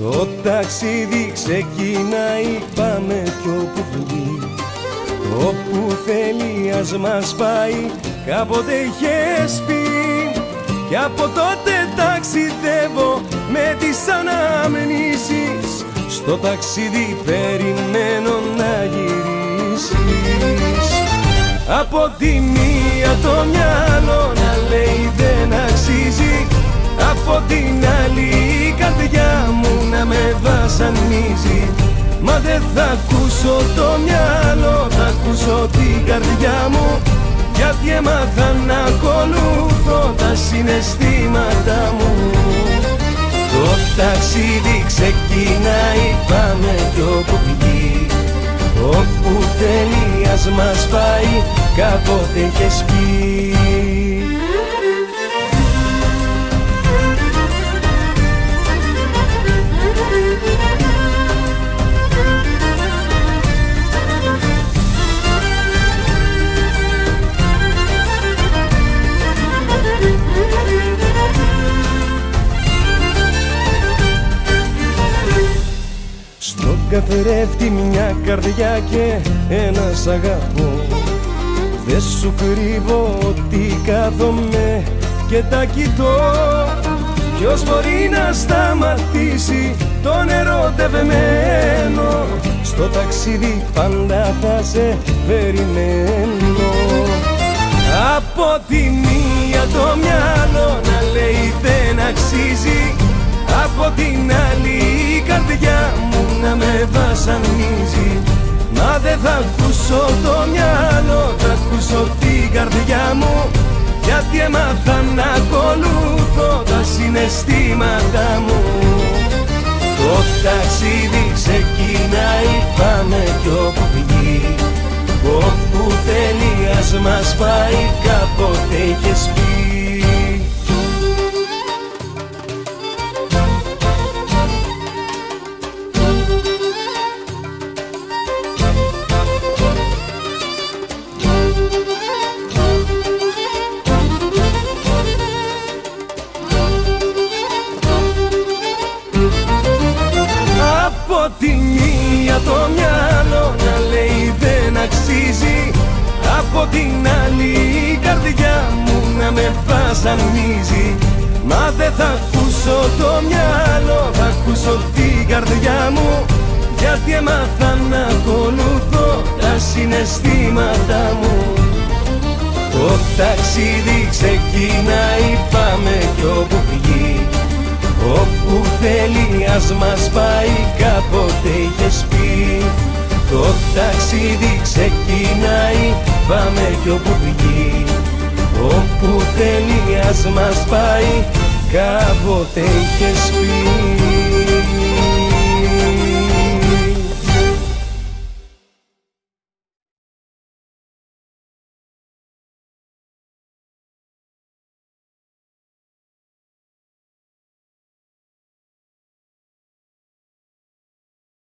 Το ταξίδι ξεκινάει, πάμε κι όπου βγει. Όπου θέλει ας μας πάει, κάποτε είχες πει. Κι από τότε ταξιδεύω με τις αναμνήσεις. Στο ταξίδι περιμένω να γυρίσεις. Από τη μία το μυαλό να λέει δεν αξίζει, από την άλλη η καρδιά μου να με βασανίζει. Μα δεν θα ακούσω το μυαλό, θα ακούσω την καρδιά μου, γιατί έμαθα να ακολουθώ τα συναισθήματά μου. Το ταξίδι ξεκινάει, πάμε κι όπου βγει. Όπου θέλει ας μας πάει, κάποτε είχες πει. Στον καθρέφτη μια καρδιά και ένας αγαπώ. Δεν σου κρύβω ότι κάθομαι και τα κοιτώ. Ποιος μπορεί να σταματήσει τον ερωτευμένο? Στο ταξίδι πάντα θα σε περιμένω. Από τη μία το μυαλό να λέει δεν αξίζει, από την άλλη η καρδιά μου να με βασανίζει. Μα δεν θα ακούσω το μυαλό, θα ακούσω την καρδιά μου, γιατί έμαθα να ακολουθώ τα συναισθήματά μου. Το ταξίδι ξεκινάει, πάμε κι όπου βγει. Όπου θέλει ας μας πάει, κάποτε είχες πει. Από τη μία το μυαλό να λέει δεν αξίζει, από την άλλη η καρδιά μου να με βασανίζει. Μα δεν θα ακούσω το μυαλό, θα ακούσω την καρδιά μου, γιατί έμαθα να ακολουθώ τα συναισθήματά μου. Το ταξίδι ξεκινάει, πάμε κι όπου βγει. Όπου θέλει ας μας πάει, κάποτε είχες πει. Το ταξίδι ξεκινάει, πάμε κι όπου βγει. Όπου θέλει ας μας πάει, κάποτε είχες πει.